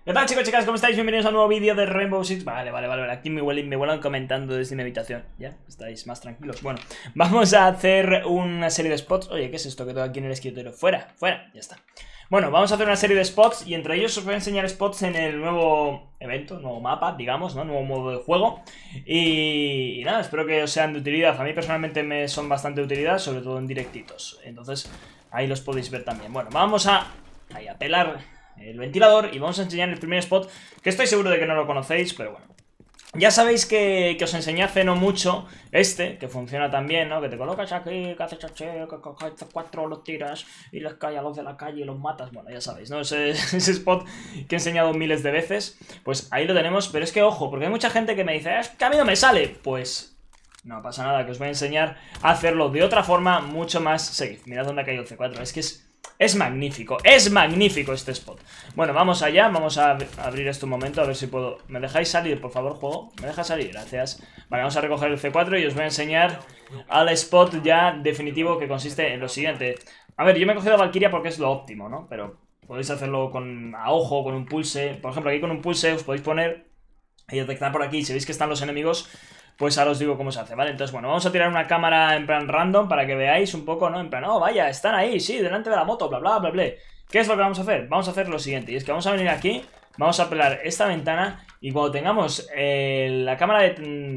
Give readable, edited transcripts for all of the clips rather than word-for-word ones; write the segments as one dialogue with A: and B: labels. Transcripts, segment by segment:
A: ¿Qué tal, chicos, chicas? ¿Cómo estáis? Bienvenidos a un nuevo vídeo de Rainbow Six. Vale. Aquí me vuelan comentando desde mi habitación. ¿Ya? ¿Estáis más tranquilos? Bueno, vamos a hacer una serie de spots. Oye, ¿qué es esto que tengo aquí en el escritorio? Fuera, fuera, ya está. Bueno, vamos a hacer una serie de spots y entre ellos os voy a enseñar spots en el nuevo evento, nuevo mapa, digamos, ¿no? Nuevo modo de juego. Y nada, espero que os sean de utilidad. A mí personalmente me son bastante de utilidad, sobre todo en directitos. Entonces, ahí los podéis ver también. Bueno, vamos a pelar el ventilador y vamos a enseñar el primer spot, que estoy seguro de que no lo conocéis, pero bueno. Ya sabéis que os enseñé hace no mucho que funciona también, ¿no? Que te colocas aquí, que haces así, que coges cuatro, los tiras y les cae a los de la calle y los matas. Bueno, ya sabéis, ¿no? Ese spot que he enseñado miles de veces. Pues ahí lo tenemos, pero es que ojo, porque hay mucha gente que me dice, es que a mí no me sale. Pues no pasa nada, que os voy a enseñar a hacerlo de otra forma mucho más safe. Mirad dónde ha caído el C4, es que es magnífico este spot. Bueno, vamos allá, vamos a abrir esto un momento, a ver si puedo. ¿Me dejáis salir, por favor, juego? ¿Me dejas salir? Gracias. Vale, vamos a recoger el C4 y os voy a enseñar al spot ya definitivo, que consiste en lo siguiente. A ver, yo me he cogido a Valkyria porque es lo óptimo, ¿no? Pero podéis hacerlo a ojo, con un pulse. Por ejemplo, aquí con un pulse os podéis poner y detectar por aquí. Si veis que están los enemigos, pues ahora os digo cómo se hace, ¿vale? Entonces, bueno, vamos a tirar una cámara en plan random para que veáis un poco, ¿no? En plan, oh, vaya, están ahí, sí, delante de la moto, bla, bla, bla, bla. ¿Qué es lo que vamos a hacer? Vamos a hacer lo siguiente, y es que vamos a venir aquí, vamos a pelar esta ventana, y cuando tengamos la cámara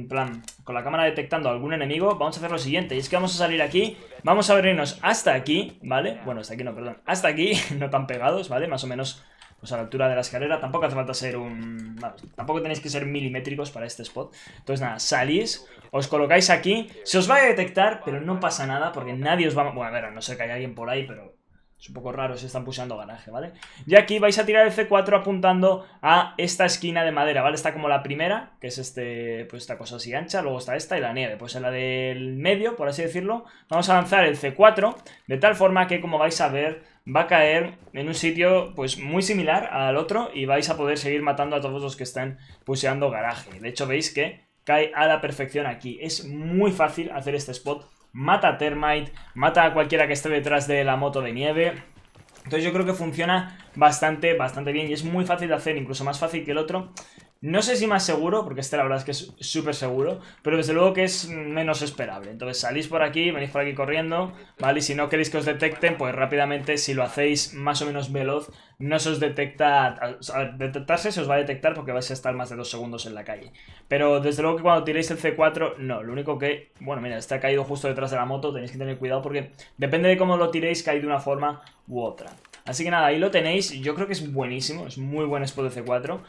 A: con la cámara detectando a algún enemigo, vamos a hacer lo siguiente, y es que vamos a salir aquí, vamos a venirnos hasta aquí, ¿vale? Bueno, hasta aquí no, perdón, hasta aquí, no tan pegados, ¿vale? Más o menos, pues a la altura de la escalera. Tampoco hace falta ser tampoco tenéis que ser milimétricos para este spot. Entonces nada, salís, os colocáis aquí. Se os va a detectar, pero no pasa nada, porque nadie os va... Bueno, a ver, no sé que hay alguien por ahí, pero es un poco raro si están pusheando garaje, ¿vale? Y aquí vais a tirar el C4 apuntando a esta esquina de madera, ¿vale? Está como la primera, que es pues esta cosa así ancha. Luego está esta y la nieve. Pues en la del medio, por así decirlo, vamos a lanzar el C4 de tal forma que, como vais a ver, va a caer en un sitio pues muy similar al otro y vais a poder seguir matando a todos los que están pusheando garaje. De hecho, veis que cae a la perfección aquí. Es muy fácil hacer este spot. Mata a Termite, mata a cualquiera que esté detrás de la moto de nieve. Entonces yo creo que funciona bastante bien y es muy fácil de hacer, incluso más fácil que el otro. No sé si más seguro, porque la verdad es que es súper seguro, pero desde luego que es menos esperable. Entonces salís por aquí, venís por aquí corriendo, ¿vale? Y si no queréis que os detecten, pues rápidamente, si lo hacéis más o menos veloz, no se os detecta. Al detectarse se os va a detectar porque vais a estar más de 2 segundos en la calle. Pero desde luego que cuando tiréis el C4, no. Lo único que, bueno, mira, está caído justo detrás de la moto, tenéis que tener cuidado porque depende de cómo lo tiréis, cae de una forma u otra. Así que nada, ahí lo tenéis. Yo creo que es buenísimo, es muy buen spot de C4.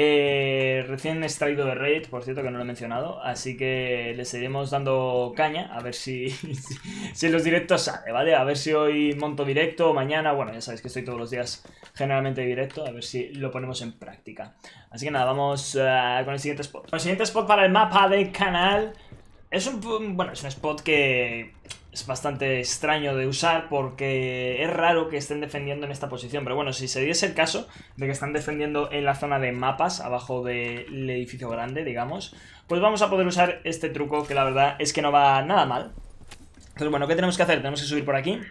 A: Recién extraído de Raid, por cierto, que no lo he mencionado. Así que le seguiremos dando caña, a ver si en los directos sale, ¿vale? A ver si hoy monto directo o mañana. Bueno, ya sabéis que estoy todos los días generalmente directo, a ver si lo ponemos en práctica. Así que nada, vamos con el siguiente spot. El siguiente spot para el mapa del canal es un spot que es bastante extraño de usar porque es raro que estén defendiendo en esta posición. Pero bueno, si se diese el caso de que están defendiendo en la zona de mapas, abajo del edificio grande, digamos, pues vamos a poder usar este truco que la verdad es que no va nada mal. Entonces bueno, ¿qué tenemos que hacer? Tenemos que subir por aquí.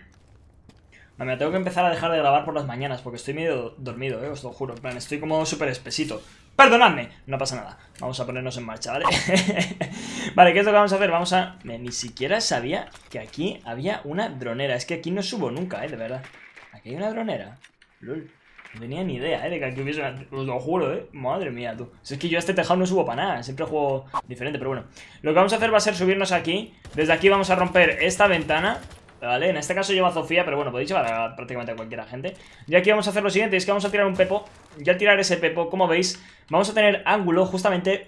A: Me tengo que empezar a dejar de grabar por las mañanas porque estoy medio dormido, os lo juro. En plan, estoy como súper espesito. ¡Perdonadme! No pasa nada. Vamos a ponernos en marcha, ¿vale? Vale, ¿qué es lo que vamos a hacer? Vamos a... Ni siquiera sabía que aquí había una dronera. Es que aquí no subo nunca, de verdad. Aquí hay una dronera. Lol. No tenía ni idea, de que aquí hubiese una... Os lo juro, Madre mía, tú. Si es que yo a este tejado no subo para nada. Siempre juego diferente, pero bueno. Lo que vamos a hacer va a ser subirnos aquí. Desde aquí vamos a romper esta ventana, ¿vale? En este caso lleva a Sofía, pero bueno, podéis llevar a prácticamente a cualquier gente. Y aquí vamos a hacer lo siguiente, es que vamos a tirar un pepo. Y al tirar ese pepo, como veis, vamos a tener ángulo justamente...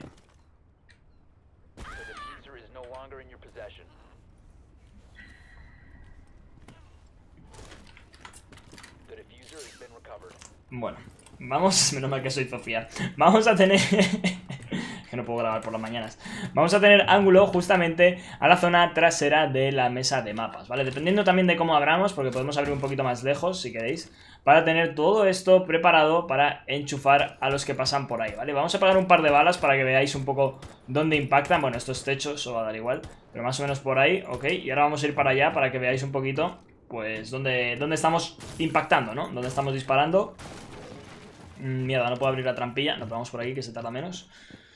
A: Bueno, vamos... Menos mal que soy Sofía. Vamos a tener... que no puedo grabar por las mañanas. Vamos a tener ángulo justamente a la zona trasera de la mesa de mapas, ¿vale? Dependiendo también de cómo abramos, porque podemos abrir un poquito más lejos, si queréis, para tener todo esto preparado para enchufar a los que pasan por ahí, ¿vale? Vamos a pegar un par de balas para que veáis un poco dónde impactan. Bueno, esto es techo, eso va a dar igual, pero más o menos por ahí, ok. Y ahora vamos a ir para allá para que veáis un poquito, pues, dónde estamos impactando, ¿no? Dónde estamos disparando. Mierda, no puedo abrir la trampilla. Nos vamos por aquí, que se tarda menos.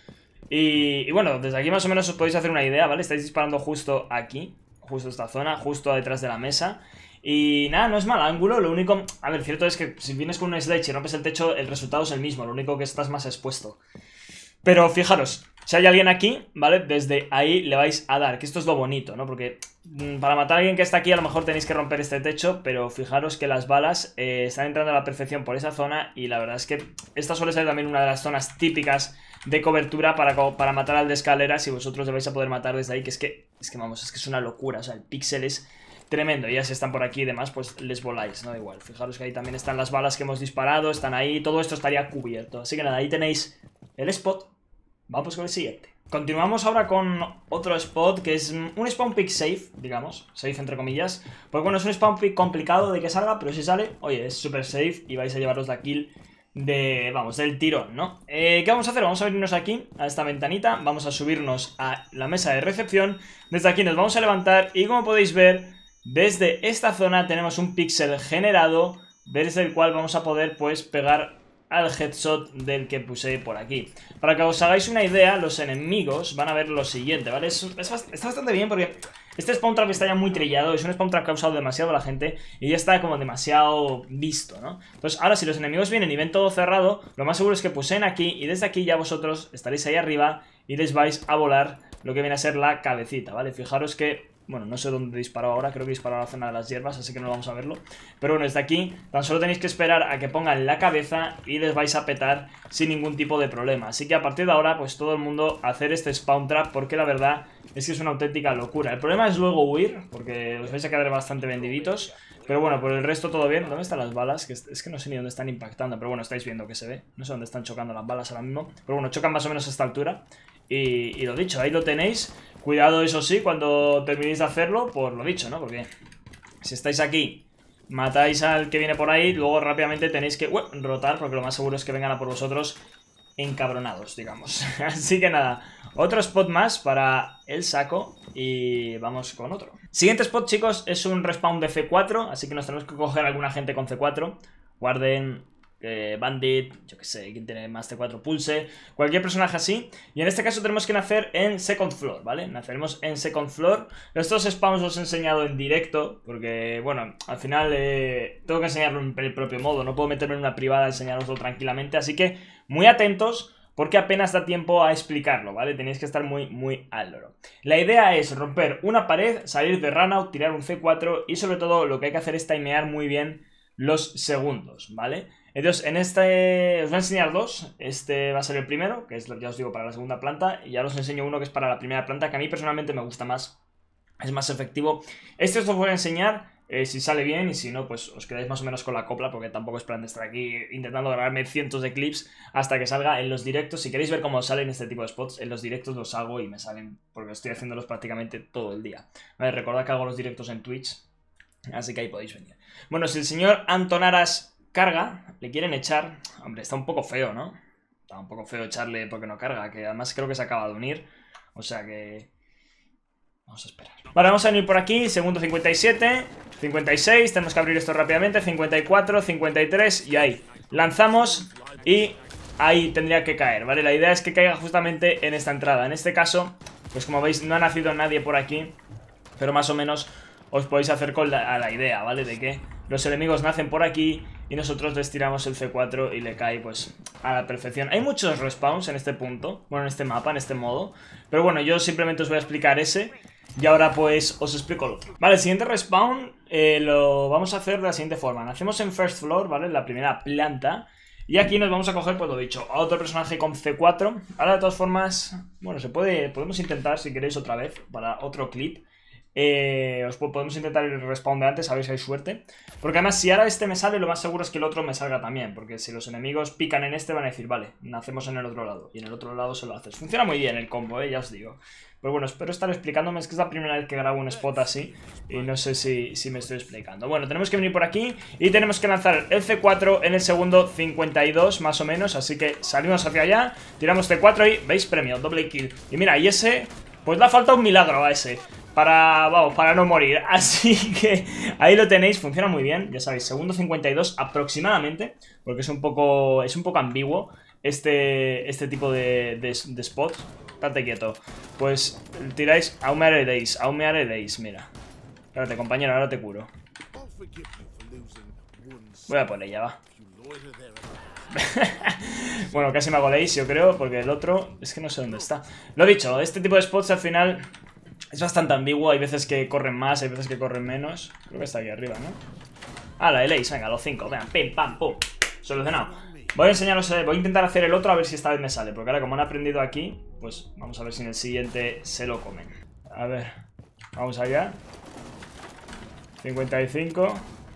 A: Y bueno, desde aquí más o menos os podéis hacer una idea, ¿vale? Estáis disparando justo aquí, justo esta zona, justo detrás de la mesa. Y nada, no es mal ángulo, lo único... A ver, cierto es que si vienes con un sledge y rompes el techo, el resultado es el mismo, lo único que estás más expuesto. Pero fijaros, si hay alguien aquí, ¿vale? Desde ahí le vais a dar, que esto es lo bonito, ¿no? Porque para matar a alguien que está aquí a lo mejor tenéis que romper este techo, pero fijaros que las balas están entrando a la perfección por esa zona y la verdad es que esta suele ser también una de las zonas típicas de cobertura para matar al de escaleras y vosotros le vais a poder matar desde ahí, que es que vamos, es que es una locura, o sea, el píxel es tremendo, y ya si están por aquí y demás, pues les voláis, ¿no? Igual, fijaros que ahí también están las balas que hemos disparado, están ahí, todo esto estaría cubierto, así que nada, ahí tenéis el spot. Vamos con el siguiente. Continuamos ahora con otro spot que es un spawn pick safe, digamos, safe entre comillas. Pues bueno, es un spawn pick complicado de que salga, pero si sale, oye, es súper safe y vais a llevaros la kill del tirón, ¿no? ¿Qué vamos a hacer? Vamos a venirnos aquí, a esta ventanita, vamos a subirnos a la mesa de recepción. Desde aquí nos vamos a levantar y como podéis ver, desde esta zona tenemos un píxel generado, desde el cual vamos a poder, pues, pegar al headshot del que puse por aquí. Para que os hagáis una idea, los enemigos van a ver lo siguiente, ¿vale? Está bastante bien porque este spawn trap está ya muy trillado, es un spawn trap que ha usado demasiado la gente y ya está como demasiado visto, ¿no? Entonces ahora si los enemigos vienen y ven todo cerrado, lo más seguro es que puseen aquí y desde aquí ya vosotros estaréis ahí arriba y les vais a volar lo que viene a ser la cabecita, ¿vale? Fijaros que... Bueno, no sé dónde disparó ahora, creo que disparó a la zona de las hierbas, así que no vamos a verlo. Pero bueno, desde aquí tan solo tenéis que esperar a que pongan la cabeza y les vais a petar sin ningún tipo de problema. Así que a partir de ahora, pues todo el mundo a hacer este spawn trap, porque la verdad es que es una auténtica locura. El problema es luego huir, porque os vais a quedar bastante vendiditos. Pero bueno, por el resto todo bien. ¿Dónde están las balas? Que es que no sé ni dónde están impactando, pero bueno, estáis viendo que se ve. No sé dónde están chocando las balas ahora mismo. Pero bueno, chocan más o menos a esta altura. Y lo dicho, ahí lo tenéis. Cuidado, eso sí, cuando terminéis de hacerlo, por lo dicho, ¿no? Porque si estáis aquí, matáis al que viene por ahí, luego rápidamente tenéis que rotar, porque lo más seguro es que vengan a por vosotros encabronados, digamos. Así que nada, otro spot más para el saco y vamos con otro. Siguiente spot, chicos, es un respawn de C4, así que nos tenemos que coger a alguna gente con C4. Guarden... Bandit, yo que sé, quien tiene más C4 Pulse, cualquier personaje así. Y en este caso tenemos que nacer en second floor, ¿vale? Naceremos en second floor. Estos spawns los he enseñado en directo porque, bueno, al final tengo que enseñarlo en el propio modo. No puedo meterme en una privada a enseñaroslo tranquilamente. Así que muy atentos porque apenas da tiempo a explicarlo, ¿vale? Tenéis que estar muy al loro. La idea es romper una pared, salir de runout, tirar un C4 y sobre todo lo que hay que hacer es timear muy bien los segundos, ¿vale? Entonces, en este os voy a enseñar dos. Este va a ser el primero, que es lo que ya os digo para la segunda planta. Y ya os enseño uno que es para la primera planta, que a mí personalmente me gusta más. Es más efectivo. Este os lo voy a enseñar si sale bien y si no, pues os quedáis más o menos con la copla, porque tampoco es plan de estar aquí intentando grabarme cientos de clips hasta que salga en los directos. Si queréis ver cómo salen este tipo de spots, en los directos los hago y me salen, porque estoy haciéndolos prácticamente todo el día. Vale, recordad que hago los directos en Twitch, así que ahí podéis venir. Bueno, si el señor Antonaras carga, le quieren echar. Hombre, está un poco feo, ¿no? Está un poco feo echarle porque no carga, que además creo que se acaba de unir. O sea que... vamos a esperar. Vale, vamos a venir por aquí, segundo 57, 56, tenemos que abrir esto rápidamente, 54, 53 y ahí. Lanzamos y ahí tendría que caer, ¿vale? La idea es que caiga justamente en esta entrada. En este caso, pues como veis, no ha nacido nadie por aquí, pero más o menos os podéis hacer con la idea, ¿vale? De que los enemigos nacen por aquí y nosotros les tiramos el C4 y le cae pues a la perfección. Hay muchos respawns en este punto, bueno, en este mapa, en este modo. Pero bueno, yo simplemente os voy a explicar ese y ahora pues os explico el otro. Vale, el siguiente respawn lo vamos a hacer de la siguiente forma. Nacemos en first floor, ¿vale? En la primera planta. Y aquí nos vamos a coger, pues lo dicho, a otro personaje con C4. Ahora de todas formas, bueno, podemos intentar si queréis otra vez para otro clip. Podemos intentar el respawn de antes, a ver si hay suerte. Porque además si ahora este me sale, lo más seguro es que el otro me salga también. Porque si los enemigos pican en este van a decir, vale, nacemos en el otro lado. Y en el otro lado se lo haces. Funciona muy bien el combo, ya os digo. Pero bueno, espero estar explicándome. Es que es la primera vez que grabo un spot así y no sé si me estoy explicando. Bueno, tenemos que venir por aquí y tenemos que lanzar el C4 en el segundo 52 más o menos. Así que salimos hacia allá, tiramos C4 y veis premio, doble kill. Y mira, y ese, pues le ha faltado un milagro a ese. vamos, para no morir. Así que ahí lo tenéis, funciona muy bien. Ya sabéis, segundo 52 aproximadamente, porque es un poco ambiguo este tipo de spots. Estate quieto. Pues tiráis, aún me haréis, mira. Espérate, compañero, ahora te curo. Voy a por ella, va. Bueno, casi me hago la yo creo, porque el otro es que no sé dónde está. Lo dicho, este tipo de spots al final es bastante ambiguo. Hay veces que corren más, hay veces que corren menos. Creo que está aquí arriba, ¿no? Ah, la Ace, venga, los 5, vean, pim, pam, pum. Solucionado. Voy a enseñaros, voy a intentar hacer el otro a ver si esta vez me sale. Porque ahora como han aprendido aquí, pues vamos a ver si en el siguiente se lo comen. A ver, vamos allá. 55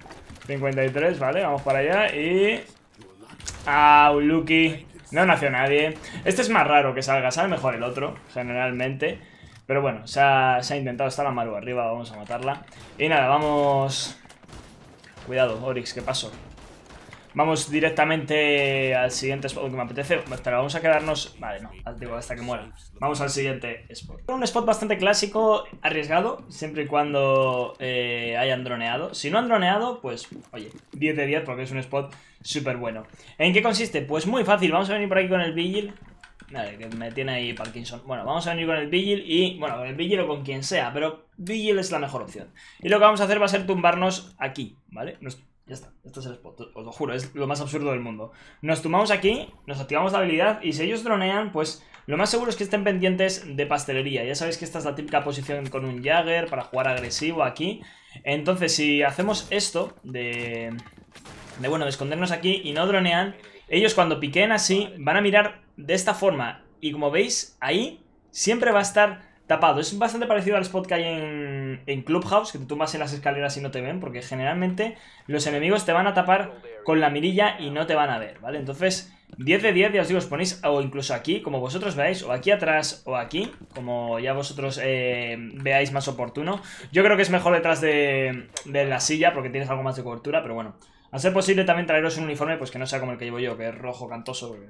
A: 53, vale, vamos para allá y... ¡Au, Lucky! No nació nadie. Este es más raro que salga, sale mejor el otro, generalmente. Pero bueno, se ha intentado. Está la Maru arriba, vamos a matarla. Y nada, vamos... Cuidado, Oryx, ¿qué pasó? Vamos directamente al siguiente spot que me apetece. Espera, vamos a quedarnos... Vale, no, digo, hasta que muera. Vamos al siguiente spot. Un spot bastante clásico, arriesgado, siempre y cuando hayan droneado. Si no han droneado, pues, oye, 10 de 10 porque es un spot súper bueno. ¿En qué consiste? Pues muy fácil, vamos a venir por aquí con el Vigil. Vale, que me tiene ahí Parkinson. Bueno, vamos a venir con el Vigil y... Bueno, con el Vigil o con quien sea, pero Vigil es la mejor opción. Y lo que vamos a hacer va a ser tumbarnos aquí, ¿vale? Ya está, este es el spot, os lo juro, es lo más absurdo del mundo. Nos tumbamos aquí, nos activamos la habilidad y si ellos dronean, pues lo más seguro es que estén pendientes de pastelería. Ya sabéis que esta es la típica posición con un Jagger para jugar agresivo aquí. Entonces si hacemos esto de escondernos aquí y no dronean, ellos cuando piqueen así van a mirar de esta forma y como veis ahí siempre va a estar... tapado. Es bastante parecido al spot que hay en Clubhouse, que te tumbas en las escaleras y no te ven, porque generalmente los enemigos te van a tapar con la mirilla y no te van a ver, ¿vale? Entonces, 10 de 10, ya os digo, os ponéis, o incluso aquí, como vosotros veáis, o aquí atrás o aquí, como ya vosotros veáis más oportuno. Yo creo que es mejor detrás de la silla, porque tienes algo más de cobertura, pero bueno. A ser posible también traeros un uniforme, pues que no sea como el que llevo yo, que es rojo cantoso, porque...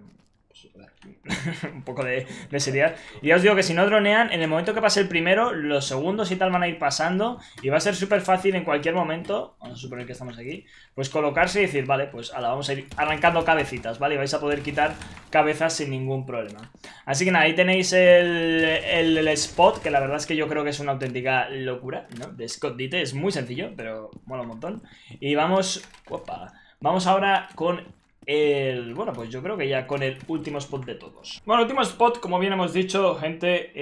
A: un poco de seriedad. Y ya os digo que si no dronean, en el momento que pase el primero, los segundos y tal van a ir pasando y va a ser súper fácil en cualquier momento, vamos a suponer que estamos aquí, pues colocarse y decir, vale, pues ala, vamos a ir arrancando cabecitas, ¿vale? Y vais a poder quitar cabezas sin ningún problema. Así que nada, ahí tenéis el spot, que la verdad es que yo creo que es una auténtica locura, ¿no? De escondite, es muy sencillo, pero mola un montón. Y vamos, opa, vamos ahora con... bueno, pues yo creo que ya con el último spot de todos. Bueno, el último spot, como bien hemos dicho, gente,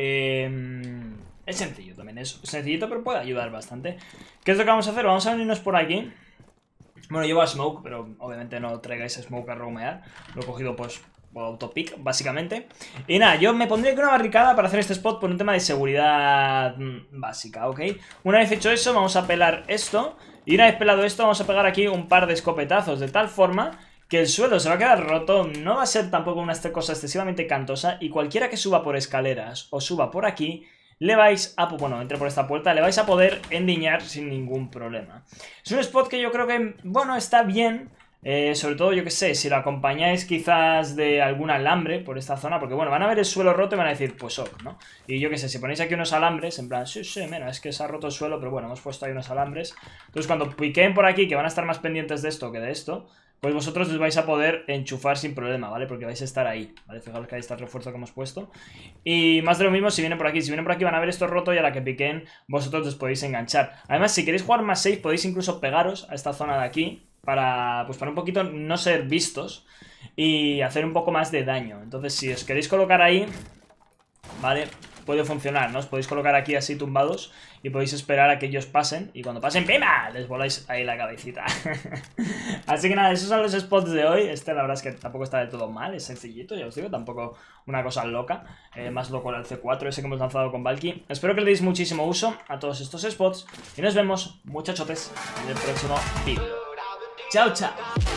A: es sencillo también, es sencillito, pero puede ayudar bastante. ¿Qué es lo que vamos a hacer? Vamos a venirnos por aquí. Bueno, llevo a Smoke, pero obviamente no traigáis Smoke a roamear. Lo he cogido pues por autopick, básicamente. Y nada, yo me pondría aquí una barricada para hacer este spot por un tema de seguridad básica, ¿ok? Una vez hecho eso, vamos a pelar esto. Y una vez pelado esto, vamos a pegar aquí un par de escopetazos de tal forma que el suelo se va a quedar roto, no va a ser tampoco una cosa excesivamente cantosa y cualquiera que suba por escaleras o suba por aquí, le vais a... Bueno, entre por esta puerta, le vais a poder endiñar sin ningún problema. Es un spot que yo creo que, bueno, está bien, sobre todo, yo que sé, si lo acompañáis quizás de algún alambre por esta zona, porque bueno, van a ver el suelo roto y van a decir, pues ok, ¿no? Y yo que sé, si ponéis aquí unos alambres, en plan, sí, mira, es que se ha roto el suelo, pero bueno, hemos puesto ahí unos alambres. Entonces cuando piqueen por aquí, que van a estar más pendientes de esto que de esto, pues vosotros les vais a poder enchufar sin problema, ¿vale? Porque vais a estar ahí, ¿vale? Fijaros que ahí está el refuerzo que hemos puesto. Y más de lo mismo si vienen por aquí. Si vienen por aquí van a ver esto roto y a la que piquen vosotros les podéis enganchar. Además, si queréis jugar más safe, podéis incluso pegaros a esta zona de aquí para, pues para un poquito no ser vistos y hacer un poco más de daño. Entonces, si os queréis colocar ahí, ¿vale? Puede funcionar, ¿no? Os podéis colocar aquí así tumbados y podéis esperar a que ellos pasen. Y cuando pasen, ¡pima! Les voláis ahí la cabecita. Así que nada, esos son los spots de hoy. Este la verdad es que tampoco está del todo mal, es sencillito, ya os digo, tampoco una cosa loca. Más loco era el C4, ese que hemos lanzado con Valky. Espero que le deis muchísimo uso a todos estos spots. Y nos vemos, muchachotes, en el próximo vídeo. ¡Chao, chao!